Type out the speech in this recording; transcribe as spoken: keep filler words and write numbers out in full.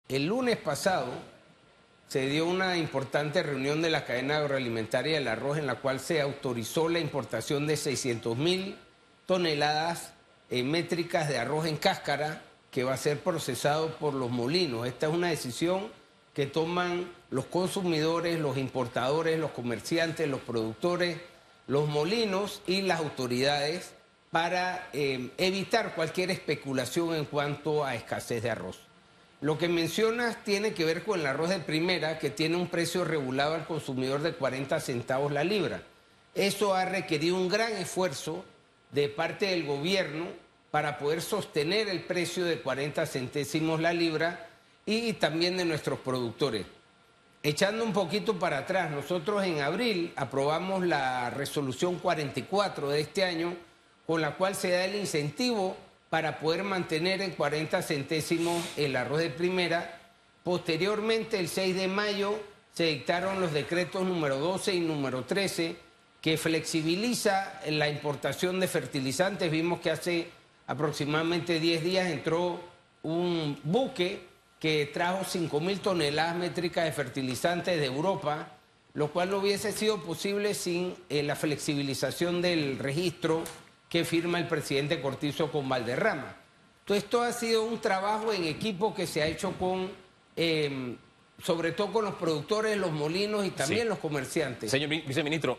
El lunes pasado se dio una importante reunión de la cadena agroalimentaria del arroz en la cual se autorizó la importación de seiscientas mil toneladas eh, métricas de arroz en cáscara que va a ser procesado por los molinos. Esta es una decisión que toman los consumidores, los importadores, los comerciantes, los productores, los molinos y las autoridades para eh, evitar cualquier especulación en cuanto a escasez de arroz. Lo que mencionas tiene que ver con el arroz de primera, que tiene un precio regulado al consumidor de cuarenta centavos la libra. Eso ha requerido un gran esfuerzo de parte del gobierno para poder sostener el precio de cuarenta centésimos la libra y también de nuestros productores. Echando un poquito para atrás, nosotros en abril aprobamos la resolución cuarenta y cuatro de este año, con la cual se da el incentivo para poder mantener en cuarenta centésimos el arroz de primera. Posteriormente, el seis de mayo, se dictaron los decretos número doce y número trece, que flexibiliza la importación de fertilizantes. Vimos que hace aproximadamente diez días entró un buque que trajo cinco mil toneladas métricas de fertilizantes de Europa, lo cual no hubiese sido posible sin eh, la flexibilización del registro que firma el presidente Cortizo con Valderrama. Entonces, esto ha sido un trabajo en equipo que se ha hecho con, eh, sobre todo con los productores, los molinos y también Sí. los comerciantes. Señor viceministro.